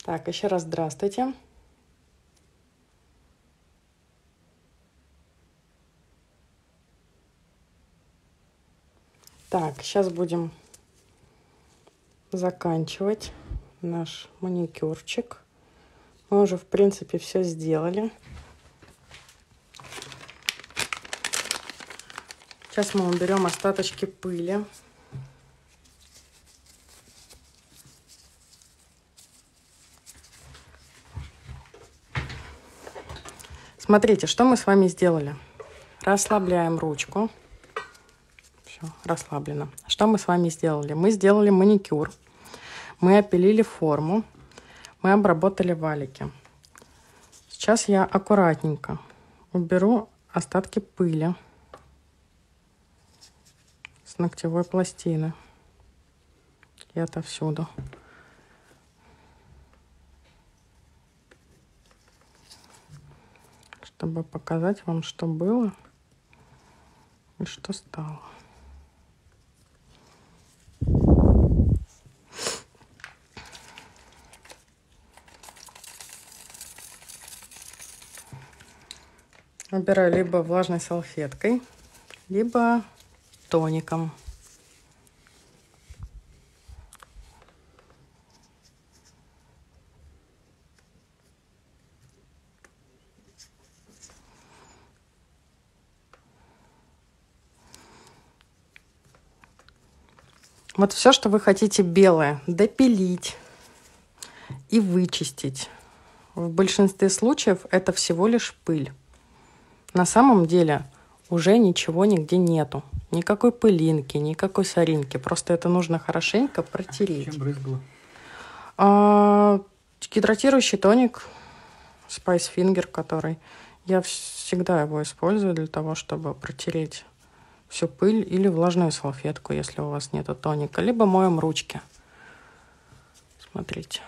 Так, еще раз здравствуйте. Так, сейчас будем заканчивать наш маникюрчик. Мы уже, в принципе, все сделали. Сейчас мы уберем остаточки пыли. Смотрите, что мы с вами сделали. Расслабляем ручку. Все, расслаблено. Что мы с вами сделали? Мы сделали маникюр. Мы опилили форму. Мы обработали валики. Сейчас я аккуратненько уберу остатки пыли с ногтевой пластины и отовсюду. Чтобы показать вам, что было и что стало. Убираю либо влажной салфеткой, либо тоником. Вот все, что вы хотите белое, допилить и вычистить. В большинстве случаев это всего лишь пыль. На самом деле уже ничего нигде нету. Никакой пылинки, никакой соринки. Просто это нужно хорошенько протереть. Чем брызгала? Гидратирующий тоник Spice Finger, который я всегда его использую для того, чтобы протереть всю пыль, или влажную салфетку, если у вас нету тоника, либо моем ручки. Смотрите.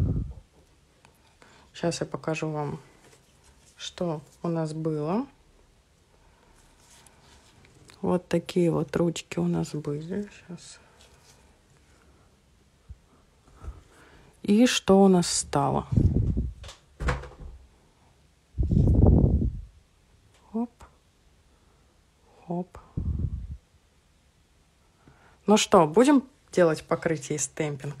Сейчас я покажу вам, что у нас было. Вот такие вот ручки у нас были. Сейчас. И что у нас стало? Хоп. Хоп. Ну что, будем делать покрытие и стемпинг?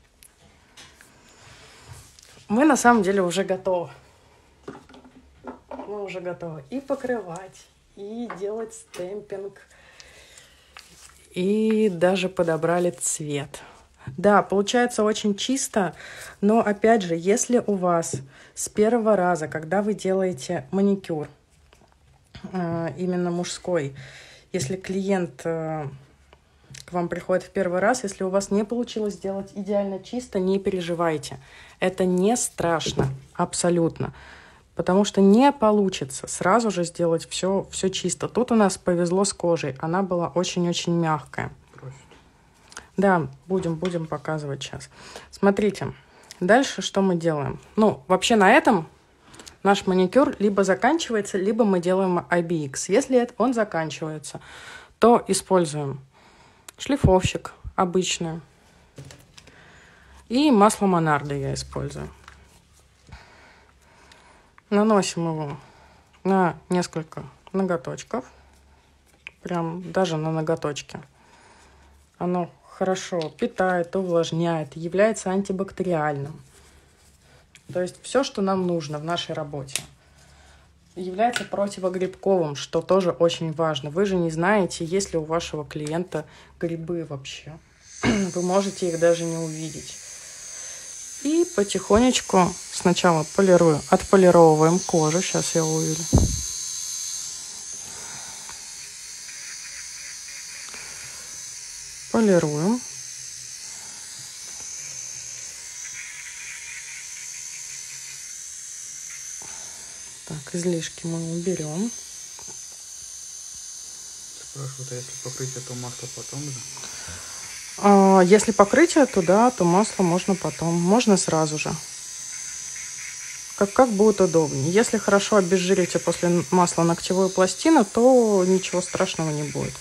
Мы на самом деле уже готовы. Мы уже готовы и покрывать, и делать стемпинг, и даже подобрали цвет. Да, получается очень чисто, но опять же, если у вас с первого раза, когда вы делаете маникюр, именно мужской, если клиент к вам приходит в первый раз, если у вас не получилось сделать идеально чисто, не переживайте. Это не страшно, абсолютно. Потому что не получится сразу же сделать все чисто. Тут у нас повезло с кожей. Она была очень-очень мягкая. Просит. Да, будем показывать сейчас. Смотрите, дальше что мы делаем? Ну, вообще на этом наш маникюр либо заканчивается, либо мы делаем IBX. Если он заканчивается, то используем шлифовщик обычный. И масло Монардо я использую. Наносим его на несколько ноготочков. Прям даже на ноготочке. Оно хорошо питает, увлажняет, является антибактериальным. То есть все, что нам нужно в нашей работе. Является противогрибковым, что тоже очень важно. Вы же не знаете, есть ли у вашего клиента грибы вообще. Вы можете их даже не увидеть. И потихонечку сначала отполировываем кожу. Сейчас я увижу. Полируем. Так, излишки мы уберем. Спрашивают, а если покрытие, то масло потом же? Если покрытие, то да, то масло можно потом. Можно сразу же. Как будет удобнее. Если хорошо обезжирите после масла ногтевую пластину, то ничего страшного не будет.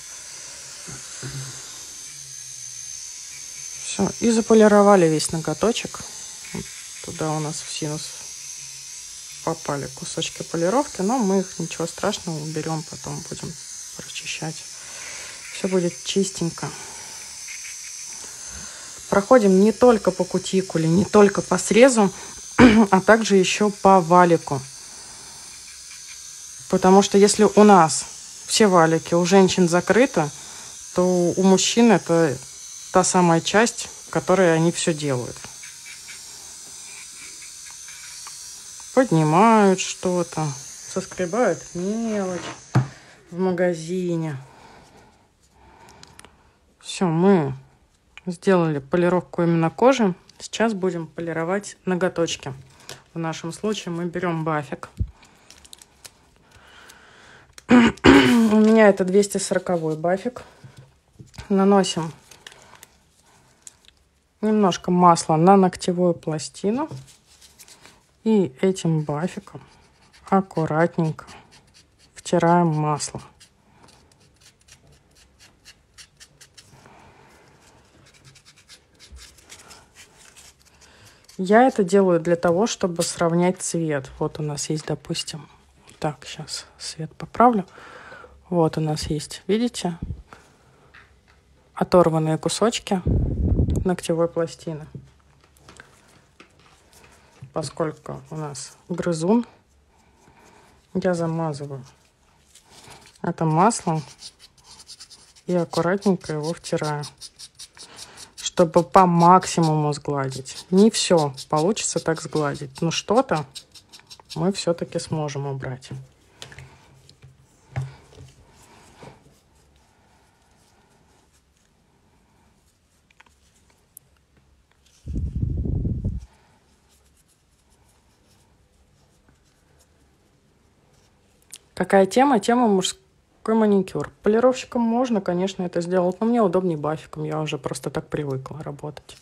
Все. И заполировали весь ноготочек. Туда у нас в синус попали кусочки полировки, но мы их, ничего страшного, уберем, потом будем прочищать. Все будет чистенько. Проходим не только по кутикуле, не только по срезу, а также еще по валику. Потому что если у нас все валики у женщин закрыты, то у мужчин это та самая часть, в которой они все делают. Поднимают что-то, соскребают мелочь в магазине. Все, мы сделали полировку именно кожи. Сейчас будем полировать ноготочки. В нашем случае мы берем бафик. У меня это 240 бафик. Наносим немножко масла на ногтевую пластину. И этим бафиком аккуратненько втираем масло. Я это делаю для того, чтобы сравнять цвет. Вот у нас есть, допустим, так, сейчас свет поправлю. Вот у нас есть, видите, оторванные кусочки ногтевой пластины. Поскольку у нас грызун, я замазываю это маслом и аккуратненько его втираю, чтобы по максимуму сгладить. Не все получится так сгладить, но что-то мы все-таки сможем убрать. Какая тема? Тема мужской маникюр. Полировщиком можно, конечно, это сделать, но мне удобнее бафиком. Я уже просто так привыкла работать.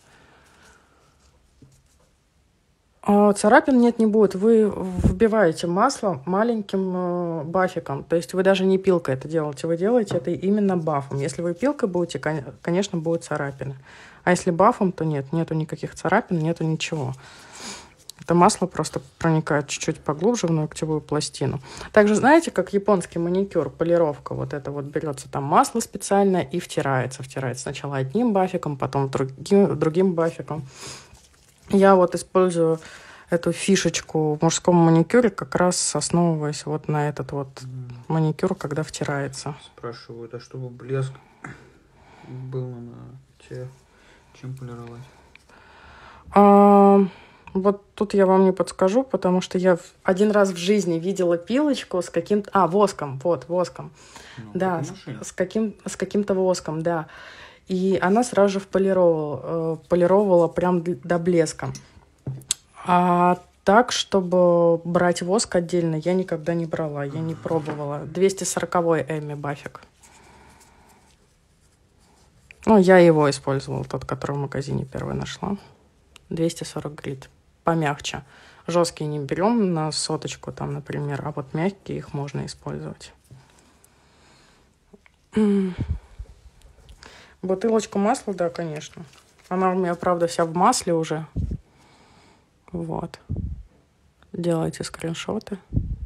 Царапин нет, не будет. Вы вбиваете масло маленьким бафиком. То есть вы даже не пилкой это делаете. Вы делаете это именно бафом. Если вы пилкой будете, конечно, будут царапины. А если бафом, то нет. Нету никаких царапин, нету ничего. Это масло просто проникает чуть-чуть поглубже в ногтевую пластину. Также знаете, как японский маникюр, полировка, вот это вот берется там масло специальное и втирается. Втирается сначала одним бафиком, потом другим бафиком. Я вот использую эту фишечку в мужском маникюре, как раз основываясь вот на этот вот маникюр, когда втирается. Спрашивают, а чтобы блеск был на те, чем полировать? Вот тут я вам не подскажу, потому что я один раз в жизни видела пилочку с каким-то... воском, вот, воском. Ну, да, с каким-то воском, да. И она сразу же полировала прям до блеска. А так, чтобы брать воск отдельно, я никогда не брала, я не пробовала. 240-й Эми бафик. Ну, я его использовала, тот, который в магазине первый нашла. 240 грит. Помягче. Жесткие не берем на соточку, там, например, а вот мягкие их можно использовать. Бутылочку масла, да, конечно. Она у меня, правда, вся в масле уже. Вот. Делайте скриншоты.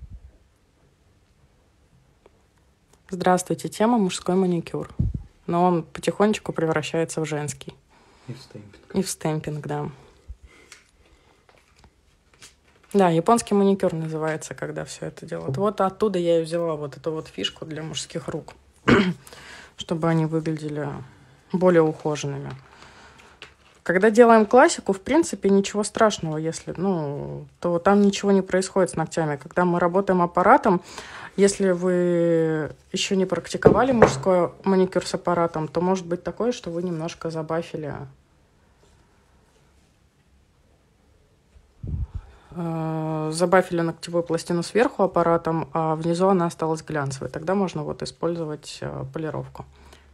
Здравствуйте. Тема мужской маникюр. Но он потихонечку превращается в женский. И в стемпинг. И в стемпинг, да. Да, японский маникюр называется, когда все это делают. Вот оттуда я и взяла вот эту вот фишку для мужских рук, чтобы они выглядели более ухоженными. Когда делаем классику, в принципе, ничего страшного, если, то там ничего не происходит с ногтями. Когда мы работаем аппаратом, если вы еще не практиковали мужской маникюр с аппаратом, то может быть такое, что вы немножко забафили ногтевую пластину сверху аппаратом, а внизу она осталась глянцевой. Тогда можно вот использовать полировку.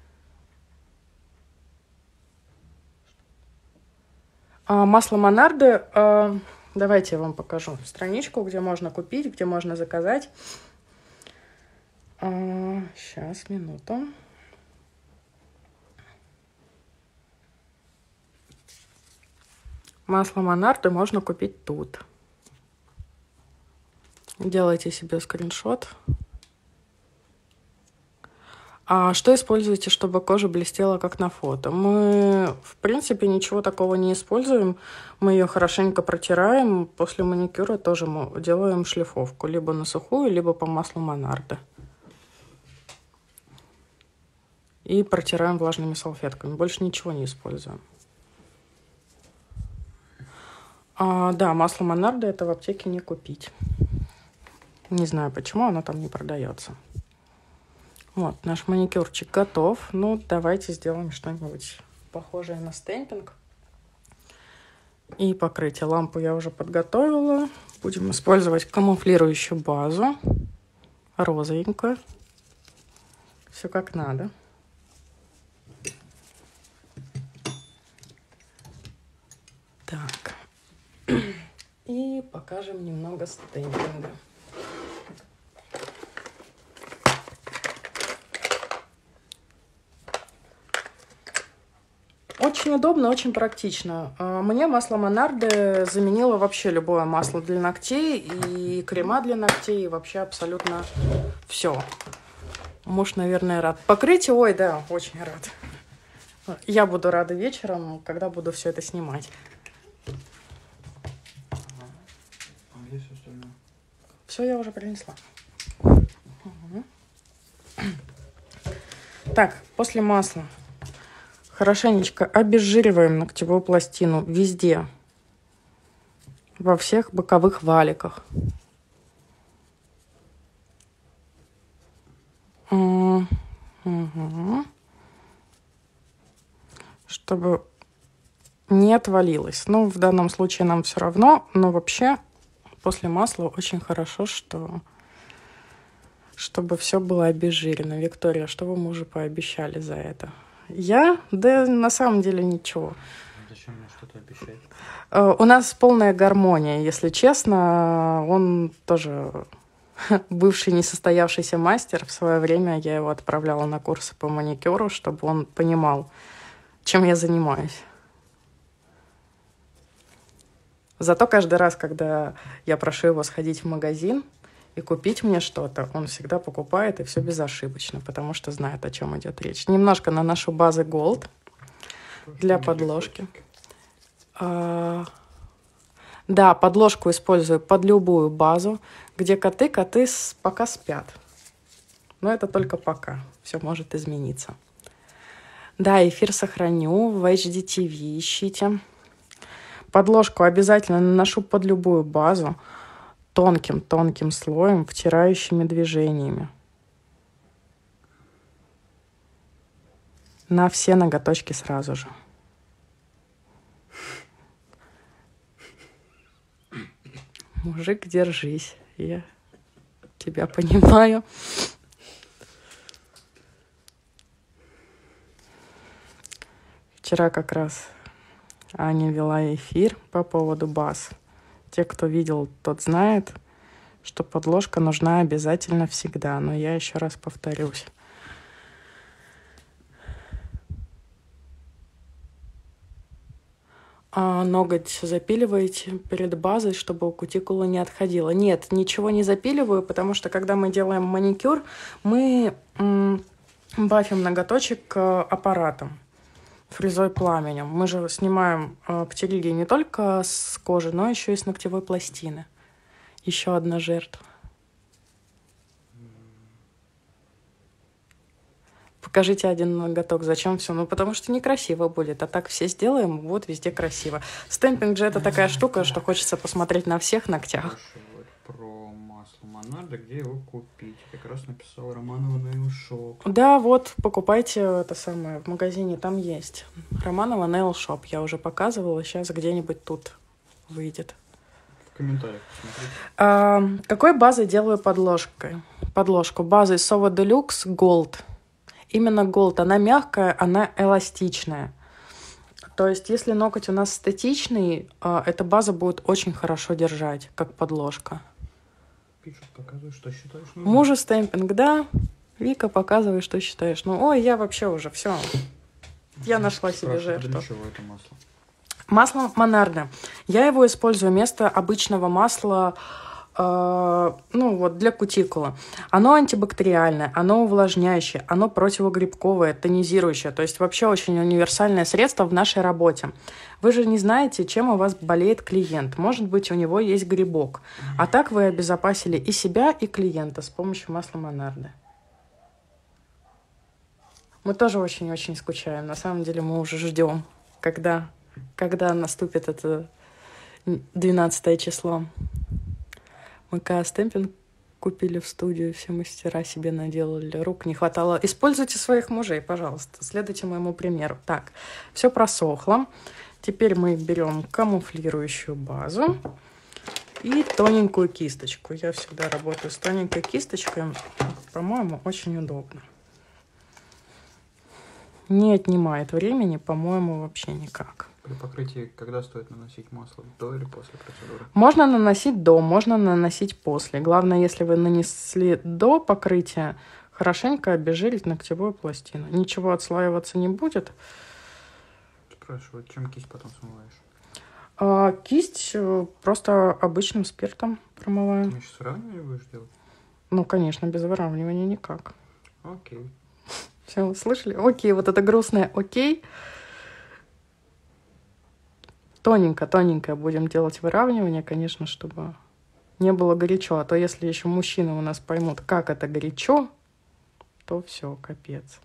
Масло Монарды, давайте я вам покажу страничку, где можно купить, где можно заказать. Сейчас, минуту. Масло Монарде можно купить тут. Делайте себе скриншот. А что используете, чтобы кожа блестела, как на фото? Мы, в принципе, ничего такого не используем. Мы ее хорошенько протираем. После маникюра тоже мы делаем шлифовку. Либо на сухую, либо по маслу Монарде. И протираем влажными салфетками. Больше ничего не используем. Да, масло Монарде это в аптеке не купить. Не знаю, почему оно там не продается. Вот, наш маникюрчик готов. Ну, давайте сделаем что-нибудь похожее на стемпинг. И покрытие. Лампу я уже подготовила. Будем использовать камуфлирующую базу. Розовенькую. Все как надо. Так. И покажем немного стемпинга. Очень удобно, очень практично. Мне масло Монарде заменило вообще любое масло для ногтей, и крема для ногтей, и вообще абсолютно все. Муж, наверное, рад. Покрытие, ой, да, очень рад. Я буду рада вечером, когда буду все это снимать. Все я уже принесла. Угу. Так, после масла хорошенечко обезжириваем ногтевую пластину везде, во всех боковых валиках. Угу. Чтобы не отвалилось. Ну, в данном случае нам все равно, но вообще после масла очень хорошо, чтобы все было обезжирено. Виктория, что вы мужу пообещали за это? Да на самом деле ничего. Зачем мне что-то обещать? У нас полная гармония, если честно. Он тоже бывший несостоявшийся мастер. В свое время я его отправляла на курсы по маникюру, чтобы он понимал, чем я занимаюсь. Зато каждый раз, когда я прошу его сходить в магазин и купить мне что-то, он всегда покупает, и все безошибочно, потому что знает, о чем идет речь. Немножко наношу базы Gold для подложки. Да, подложку использую под любую базу, где коты пока спят. Но это только пока. Все может измениться. Да, эфир сохраню, в HDTV ищите. Подложку обязательно наношу под любую базу тонким слоем, втирающими движениями. На все ноготочки сразу же. Мужик, держись. Я тебя понимаю. Вчера как раз Аня вела эфир по поводу баз. Те, кто видел, тот знает, что подложка нужна обязательно всегда. Но я еще раз повторюсь. А ноготь запиливаете перед базой, чтобы у кутикулы не отходила? Нет, ничего не запиливаю, потому что когда мы делаем маникюр, мы бафим ноготочек аппаратом, фрезой пламенем. Мы же снимаем птериги не только с кожи, но еще и с ногтевой пластины. Еще одна жертва. Покажите один ноготок. Зачем все? Ну, потому что некрасиво будет. А так все сделаем, вот везде красиво. Стемпинг же это такая штука, что хочется посмотреть на всех ногтях. Про масло Монарде, где его купить? Как раз написал Романова Nail Shop. Да, вот, покупайте это самое в магазине, там есть. Романова Nail Shop. Я уже показывала, сейчас где-нибудь тут выйдет. В комментариях посмотрите. Какой базой делаю подложку? Базой Sova Deluxe Gold. Именно Gold. Она мягкая, она эластичная. То есть, если ноготь у нас статичный, эта база будет очень хорошо держать, как подложка. Пишут, показывай, что считаешь. Мужу стемпинг, да. Вика, показывай, что считаешь. Ну, ой, я вообще уже все. Я нашла себе жертву. Для чего это масло? Масло Монарде. Я его использую вместо обычного масла, для кутикулы. Оно антибактериальное, оно увлажняющее, оно противогрибковое, тонизирующее. То есть вообще очень универсальное средство в нашей работе. Вы же не знаете, чем у вас болеет клиент. Может быть, у него есть грибок. А так вы обезопасили и себя, и клиента с помощью масла Монарде. Мы тоже очень-очень скучаем. На самом деле мы уже ждем, когда наступит это 12 число. Мы стемпинг купили в студию, все мастера себе наделали, рук не хватало. Используйте своих мужей, пожалуйста, следуйте моему примеру. Так, все просохло. Теперь мы берем камуфлирующую базу и тоненькую кисточку. Я всегда работаю с тоненькой кисточкой, по-моему, очень удобно. Не отнимает времени, по-моему, вообще никак. При покрытии когда стоит наносить масло? До или после процедуры? Можно наносить до, можно наносить после. Главное, если вы нанесли до покрытия, хорошенько обезжирить ногтевую пластину. Ничего отслаиваться не будет. Спрашивают, чем кисть потом смываешь? Кисть просто обычным спиртом промываю. Ты сейчас выравнивание будешь делать? Ну, конечно, без выравнивания никак. Окей. Все, слышали? Окей, вот это грустное окей. Тоненько будем делать выравнивание, конечно, чтобы не было горячо. А то если еще мужчины у нас поймут, как это горячо, то все, капец.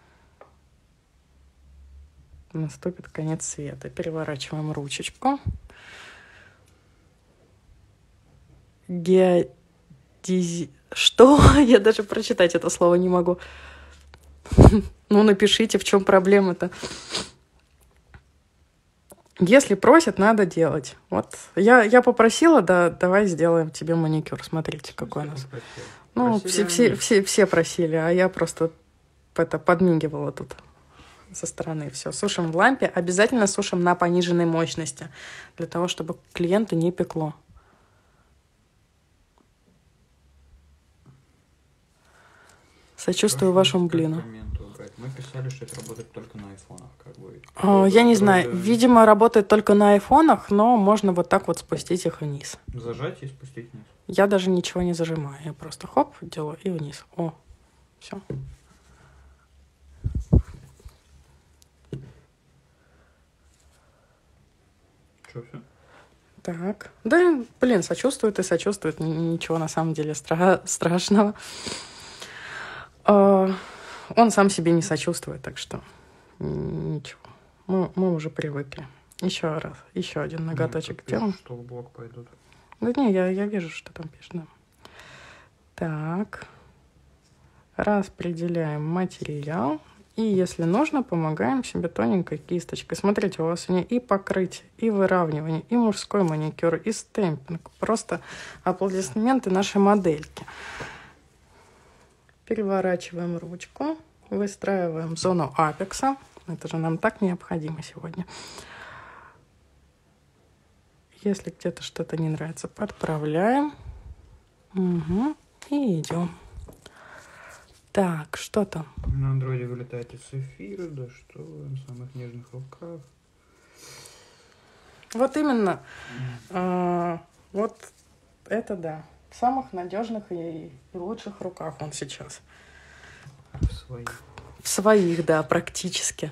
Наступит конец света. Переворачиваем ручечку. Что? Я даже прочитать это слово не могу. Ну, напишите, в чем проблема-то. Если просят, надо делать. Вот я попросила, да, давай сделаем тебе маникюр. Смотрите, какой у нас. Ну, все просили, а я просто подмигивала тут со стороны. Все, сушим в лампе. Обязательно сушим на пониженной мощности, для того, чтобы клиенту не пекло. Сочувствую вашему блину. Мы писали, что это работает только на айфонах. Как бы. Я не знаю. Видимо, работает только на айфонах, но можно вот так вот спустить их вниз. Зажать и спустить вниз. Я даже ничего не зажимаю. Я просто хоп, делаю и вниз. О, все. Что, все? Так. Да, блин, сочувствует и сочувствует. Ничего на самом деле страшного. Он сам себе не сочувствует, так что ничего. Мы уже привыкли. Еще раз, еще один ноготочек делаем. Что в блок пойдут. Да не, я вижу, что там пишет. Да. Так. Распределяем материал. И если нужно, помогаем себе тоненькой кисточкой. Смотрите, у вас сегодня и покрытие, и выравнивание, и мужской маникюр, и стемпинг. Просто аплодисменты нашей модельки. Переворачиваем ручку, выстраиваем зону апекса. Это же нам так необходимо сегодня. Если где-то что-то не нравится, подправляем. Угу. И идем. Так, что там? На андроиде вылетает из эфира, да что на самых нежных руках. Вот именно. Вот это да. В самых надежных и лучших руках он сейчас. В своих. В своих, да, практически.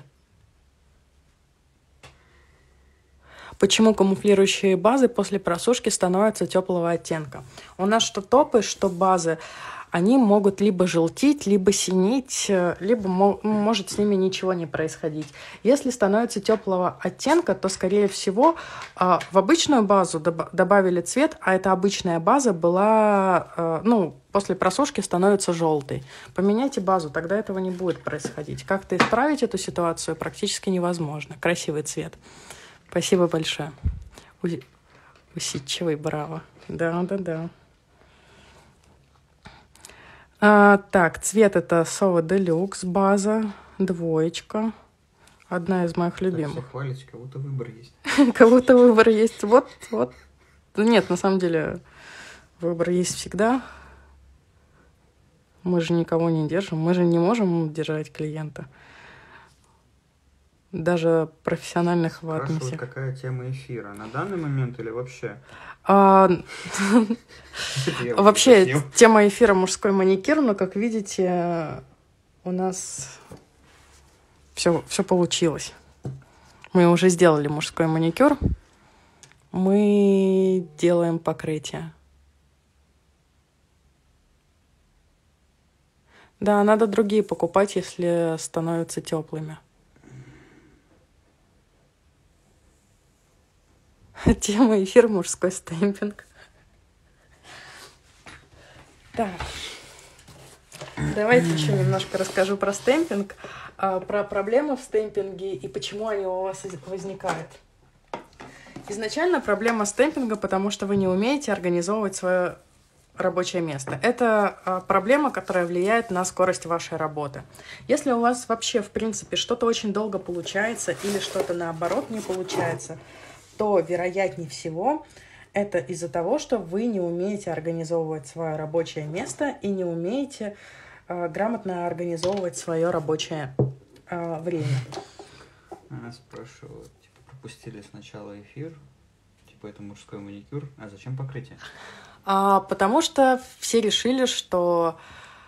Почему камуфлирующие базы после просушки становятся теплого оттенка? У нас что топы, что базы, они могут либо желтить, либо синеть, либо может с ними ничего не происходить. Если становится теплого оттенка, то, скорее всего, в обычную базу добавили цвет, а эта обычная база была, после просушки становится желтой. Поменяйте базу, тогда этого не будет происходить. Как-то исправить эту ситуацию практически невозможно. Красивый цвет. Спасибо большое. Усидчивый, браво. Да. Так, цвет это Sova Deluxe база, 2. Одна из моих любимых. Так все хвалите, кого-то выбор есть. Кого-то выбор есть. Вот. Нет, на самом деле выбор есть всегда. Мы же никого не держим. Мы же не можем держать клиента. даже профессиональных Спрашивают, ватмисях. какая тема эфира. На данный момент или вообще? Вообще, тема эфира мужской маникюр, но, как видите, у нас все получилось. Мы уже сделали мужской маникюр. Мы делаем покрытие. Да, надо другие покупать, если становятся теплыми. Тема эфир мужской стемпинг. Так. Давайте еще немножко расскажу про стемпинг, про проблемы в стемпинге и почему они у вас возникают. Изначально проблема стемпинга, потому что вы не умеете организовывать свое рабочее место. Это проблема, которая влияет на скорость вашей работы. Если у вас вообще, в принципе, что-то очень долго получается или что-то, наоборот, не получается, то, вероятнее всего, это из-за того, что вы не умеете организовывать свое рабочее место и не умеете грамотно организовывать свое рабочее время. Она спрашивала, типа, пропустили сначала эфир, типа, это мужской маникюр, а зачем покрытие? Потому что все решили, что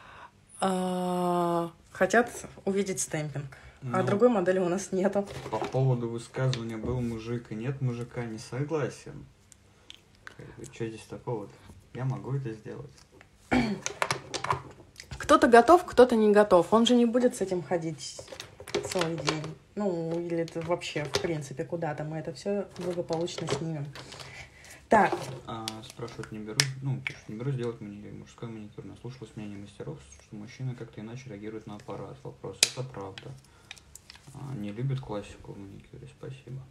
хотят увидеть стемпинг, а другой модели у нас нету. По поводу высказывания «был мужик» и «нет мужика» не согласен. Что здесь такого-то? Я могу это сделать. Кто-то готов, кто-то не готов. Он же не будет с этим ходить целый день. Ну, или это вообще, в принципе, куда-то. Мы это все благополучно снимем. Так. Спрашивают, не беру сделать мужской маникюр. Наслушалась мнение мастеров, что мужчины как-то иначе реагируют на аппарат. Вопрос, это правда. Не любят классику в маникюре. Спасибо.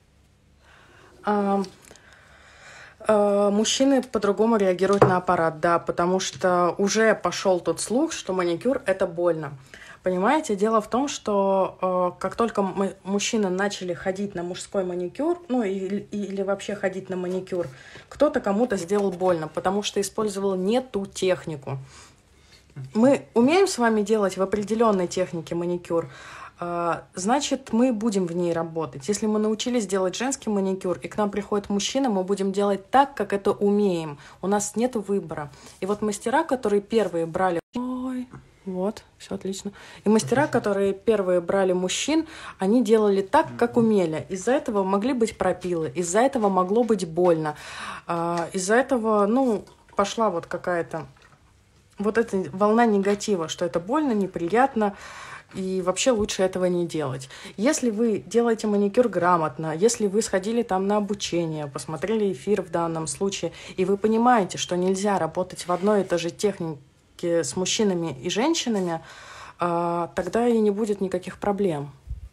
Мужчины по-другому реагируют на аппарат, да, потому что уже пошел тот слух, что маникюр – это больно. Понимаете, дело в том, что как только мужчины начали ходить на мужской маникюр, ну или вообще ходить на маникюр, кто-то кому-то сделал больно, потому что использовал не ту технику. Мы умеем с вами делать в определенной технике маникюр, значит, мы будем в ней работать. Если мы научились делать женский маникюр, и к нам приходит мужчина, мы будем делать так, как это умеем. У нас нет выбора. И вот мастера, которые первые брали... Ой, вот, все отлично. И мастера, которые первые брали мужчин, они делали так, как умели. Из-за этого могли быть пропилы, из-за этого могло быть больно. Из-за этого, пошла вот какая-то... Вот эта волна негатива, что это больно, неприятно. И вообще лучше этого не делать. Если вы делаете маникюр грамотно, если вы сходили там на обучение, посмотрели эфир в данном случае, и вы понимаете, что нельзя работать в одной и той же технике с мужчинами и женщинами, тогда и не будет никаких проблем.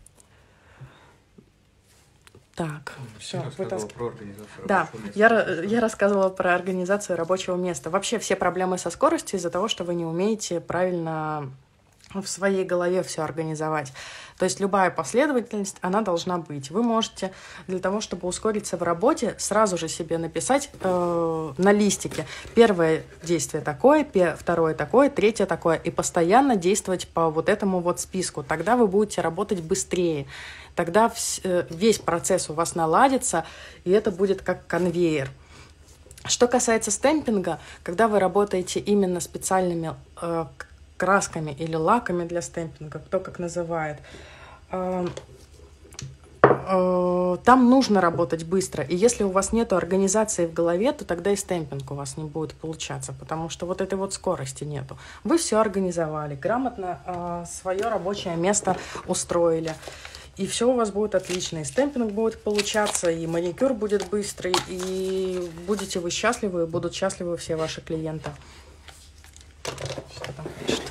Так, все. Да, я рассказывала про организацию рабочего места. Вообще все проблемы со скоростью из-за того, что вы не умеете правильно в своей голове все организовать. То есть любая последовательность, она должна быть. Вы можете для того, чтобы ускориться в работе, сразу же себе написать на листике. Первое действие такое, второе такое, третье такое. И постоянно действовать по вот этому вот списку. Тогда вы будете работать быстрее. Тогда весь процесс у вас наладится, и это будет как конвейер. Что касается стемпинга, когда вы работаете именно специальными красками или лаками для стемпинга, кто как называет, там нужно работать быстро. И если у вас нет организации в голове, то тогда и стемпинг у вас не будет получаться, потому что вот этой вот скорости нету. Вы все организовали, грамотно свое рабочее место устроили. И все у вас будет отлично. И стемпинг будет получаться, и маникюр будет быстрый, и будете вы счастливы, и будут счастливы все ваши клиенты. Что там пишет?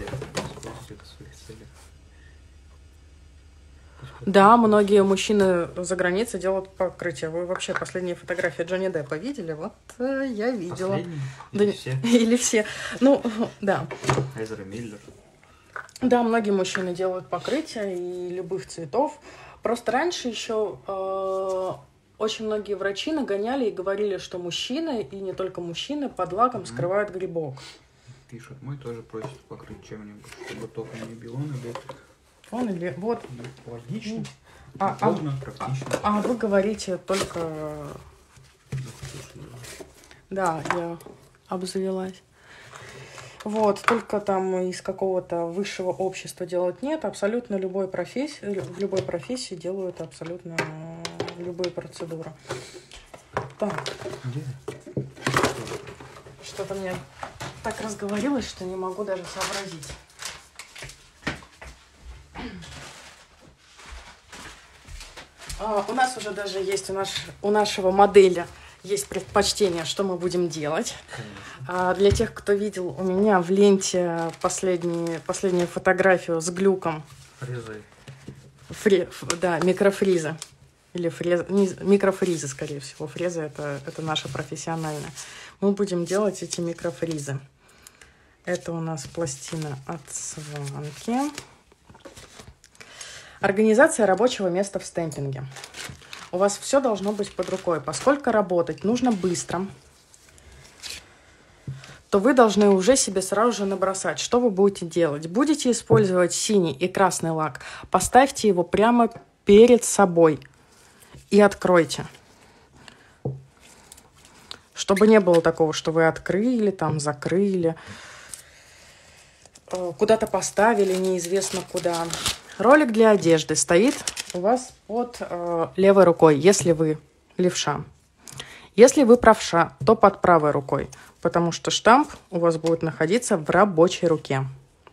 Да, многие мужчины за границей делают покрытие. Вы вообще последние фотографии Джонни Деппа видели? Вот я видела. Или все? Или все. Ну, да. Эзра Миллер. Да, многие мужчины делают покрытие и любых цветов. Просто раньше еще очень многие врачи нагоняли и говорили, что мужчины, и не только мужчины, под лаком скрывают грибок. Пишут, мой тоже просит покрыть чем-нибудь, чтобы током не бил, он идет. Он или вот. Логично, А удобно, практично. А вы говорите только... Да, я обзавелась. Вот, только там из какого-то высшего общества делать нет. Абсолютно в любой профессии делают абсолютно любые процедуры. Так. Где? Что-то мне так разговорилось, что не могу даже сообразить. У нас уже даже есть, у нашего моделя есть предпочтение, что мы будем делать. Для тех, кто видел у меня в ленте последнюю фотографию с глюком. Фрезой. Да, микрофриза. Или микрофризы, скорее всего. Фреза это наша профессиональная. Мы будем делать эти микрофризы. Это у нас пластина от Сванки. Организация рабочего места в стемпинге. У вас все должно быть под рукой. Поскольку работать нужно быстро, то вы должны уже себе сразу же набросать, что вы будете делать. Будете использовать синий и красный лак, поставьте его прямо перед собой и откройте. Чтобы не было такого, что вы открыли, там закрыли, куда-то поставили, неизвестно куда. Ролик для одежды стоит у вас под левой рукой, если вы левша. Если вы правша, то под правой рукой, потому что штамп у вас будет находиться в рабочей руке.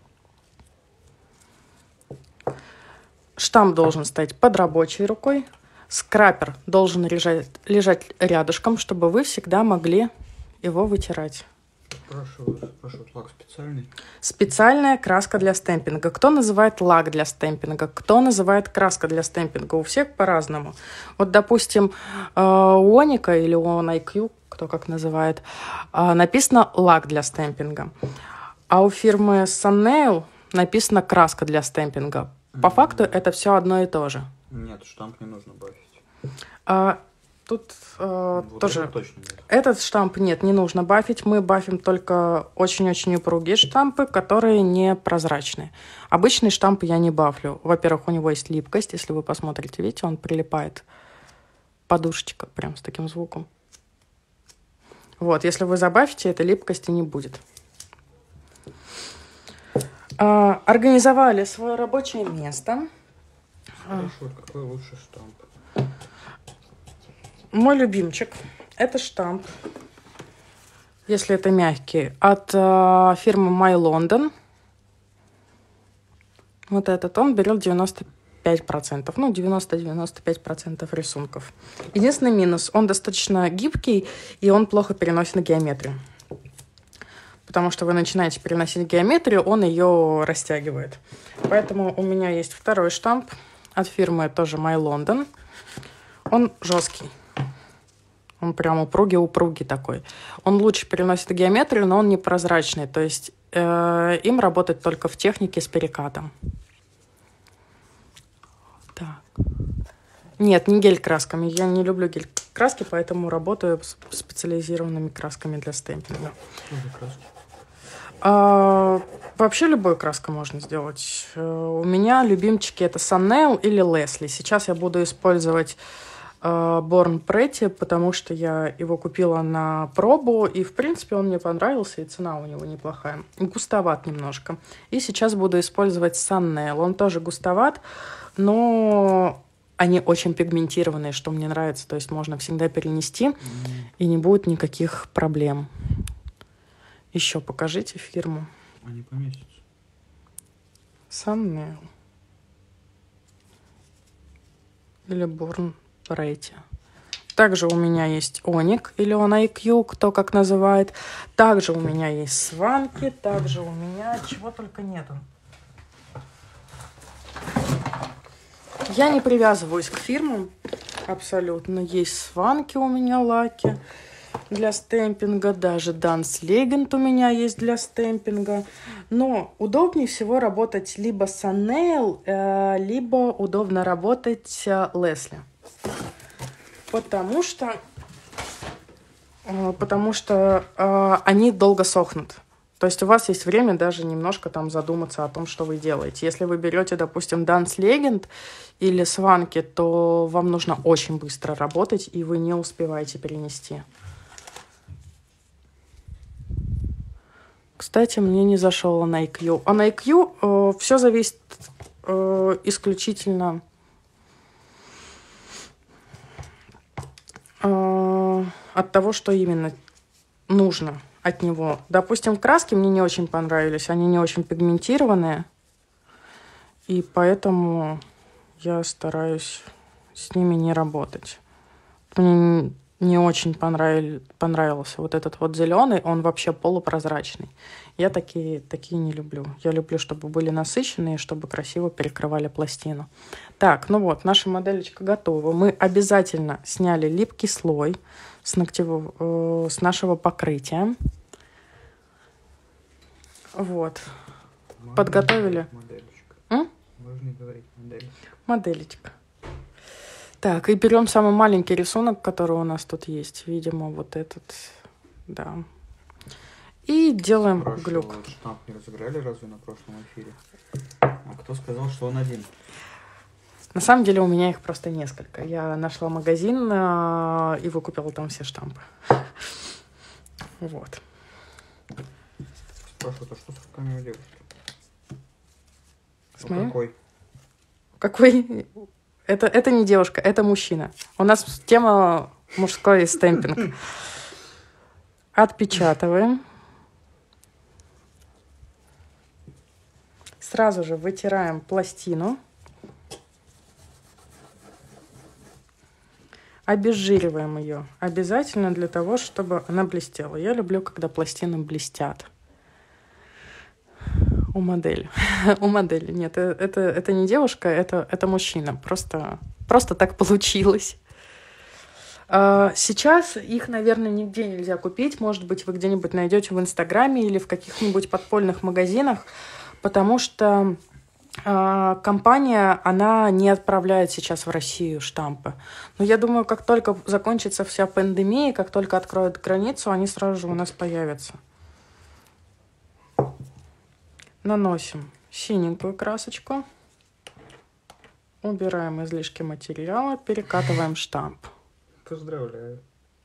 Штамп должен стоять под рабочей рукой. Скрапер должен лежать рядышком, чтобы вы всегда могли его вытирать. Прошу, лак специальный. Специальная краска для стемпинга. Кто называет лак для стемпинга, кто называет краска для стемпинга. У всех по-разному. Вот, допустим, у Оника или у ONIQ, кто как называет, написано лак для стемпинга. А у фирмы Sunnail написано краска для стемпинга. По факту это все одно и то же. Нет, штамп не нужно бафить. Тут вот тоже точно нет. Этот штамп не нужно бафить. Мы бафим только очень-очень упругие штампы, которые не прозрачные. Обычный штамп я не бафлю. Во-первых, у него есть липкость. Если вы посмотрите, видите, он прилипает. Подушечка прям с таким звуком. Вот, если вы забафите, этой липкости не будет. Организовали свое рабочее место. Хорошо, какой лучший штамп? Мой любимчик – это штамп, если это мягкий, от фирмы My London. Вот этот он берет 95%, ну 90-95% рисунков. Единственный минус – он достаточно гибкий, и он плохо переносит на геометрию. Потому что вы начинаете переносить геометрию, он ее растягивает. Поэтому у меня есть второй штамп от фирмы тоже My London. Он жесткий. Он прям упругий такой. Он лучше переносит геометрию, но он непрозрачный. То есть им работать только в технике с перекатом. Так. Нет, не гель-красками. Я не люблю гель-краски, поэтому работаю с специализированными красками для стемпинга. Вообще любой краской можно сделать. У меня любимчики это Sunnail или Leslie. Сейчас я буду использовать Born Pretty, потому что я его купила на пробу, и, в принципе, он мне понравился, и цена у него неплохая. Густоват немножко. И сейчас буду использовать Sunnail. Он тоже густоват, но они очень пигментированные, что мне нравится. То есть можно всегда перенести, и не будет никаких проблем. Еще покажите фирму. Они поместятся. Sunnail. Или Born Pretty. Также у меня есть Оник или ONIQ, кто как называет. Также у меня есть Сванки. Также у меня чего только нету. Я не привязываюсь к фирмам абсолютно. Есть Сванки у меня лаки для стемпинга. Даже Dance Legend у меня есть для стемпинга. Но удобнее всего работать либо Sunnail, либо удобно работать Leslie. Потому что они долго сохнут. То есть у вас есть время даже немножко там задуматься о том, что вы делаете. Если вы берете, допустим, Dance Legend или Swanky, то вам нужно очень быстро работать, и вы не успеваете перенести. Кстати, мне не зашел на IQ. А на IQ все зависит исключительно от того, что именно нужно от него. Допустим, краски мне не очень понравились, они не очень пигментированные, и поэтому я стараюсь с ними не работать. Мне не очень понравился вот этот вот зеленый, он вообще полупрозрачный. Я такие не люблю. Я люблю, чтобы были насыщенные, чтобы красиво перекрывали пластину. Так, ну вот, наша моделька готова. Мы обязательно сняли липкий слой с нашего покрытия. Вот. Можно Подготовили. Модельчик. М? Можно говорить модельчик. Моделечка. Так, и берем самый маленький рисунок, который у нас тут есть. Видимо, вот этот. Да. И делаем глюк. Штамп не разыграли разве на прошлом эфире? А кто сказал, что он один? На самом деле у меня их просто несколько. Я нашла магазин и выкупила там все штампы. Вот. Спрашивают, а что с руками у девушки? С моей? Какой? Какой? Это не девушка, это мужчина. У нас тема мужской стемпинг. Отпечатываем. Сразу же вытираем пластину. Обезжириваем ее. Обязательно для того, чтобы она блестела. Я люблю, когда пластины блестят. У модели. У модели. Нет, это не девушка, это мужчина. Просто так получилось. Сейчас их, наверное, нигде нельзя купить. Может быть, вы где-нибудь найдете в Инстаграме или в каких-нибудь подпольных магазинах, потому что компания, она не отправляет сейчас в Россию штампы. Но я думаю, как только закончится вся пандемия, как только откроют границу, они сразу же у нас появятся. Наносим синенькую красочку. Убираем излишки материала, перекатываем штамп. Поздравляю.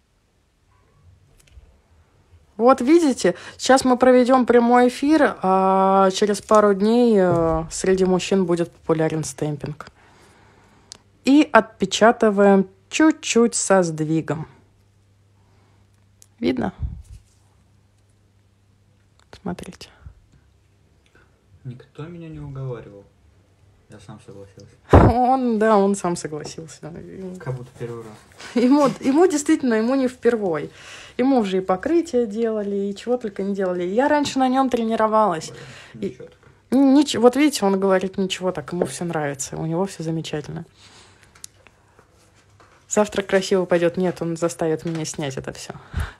Вот видите, сейчас мы проведем прямой эфир, а через пару дней среди мужчин будет популярен стемпинг. И отпечатываем чуть-чуть со сдвигом. Видно? Смотрите. Никто меня не уговаривал. Я сам согласился. Он сам согласился. Как будто первый раз. Ему действительно, ему не впервой. Ему уже и покрытие делали, и чего только не делали. Я раньше на нем тренировалась. Ничего Вот видите, он говорит, ничего так, ему все нравится, у него все замечательно. Завтра красиво пойдет. Нет, он заставит меня снять это все.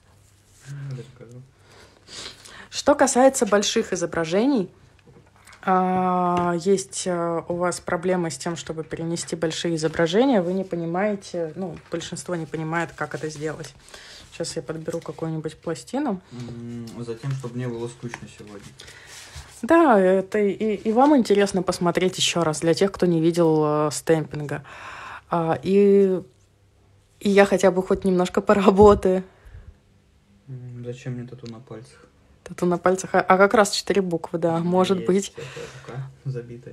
Что касается больших изображений, есть у вас проблемы с тем, чтобы перенести большие изображения, вы не понимаете, большинство не понимает, как это сделать. Сейчас я подберу какую-нибудь пластину. Затем, чтобы не было скучно сегодня. Да, это и вам интересно посмотреть еще раз, для тех, кто не видел стемпинга. И я хотя бы хоть немножко поработаю. Зачем мне тату на пальцах? Тату на пальцах, а как раз 4 буквы, да, может быть. Рука забитая.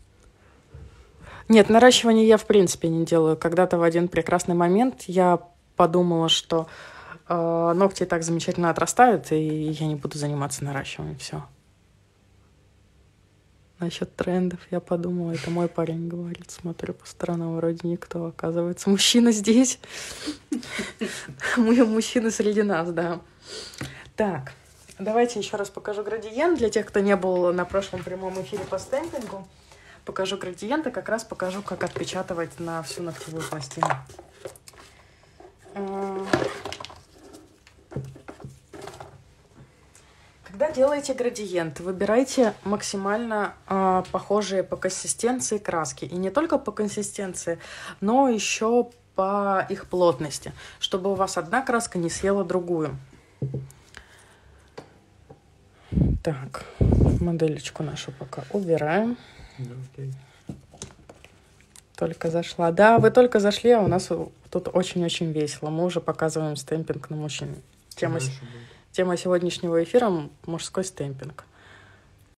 Нет, наращивание я в принципе не делаю. Когда-то в один прекрасный момент я подумала, что ногти и так замечательно отрастают, и я не буду заниматься наращиванием. Все. Насчет трендов я подумала, это мой парень говорит. Смотрю по сторонам, вроде никто. Оказывается, мужчина здесь. Мы мужчины среди нас, да. Так, давайте еще раз покажу градиент. Для тех, кто не был на прошлом прямом эфире по стемпингу, покажу градиент и как раз покажу, как отпечатывать на всю ногтевую пластину. Когда делаете градиент, выбирайте максимально похожие по консистенции краски. И не только по консистенции, но еще по их плотности, чтобы у вас одна краска не съела другую. Так, моделечку нашу пока убираем. Да, окей. Только зашла. Да, вы только зашли, а у нас тут очень-очень весело. Мы уже показываем стемпинг на мужчин. Тема сегодняшнего эфира — мужской стемпинг.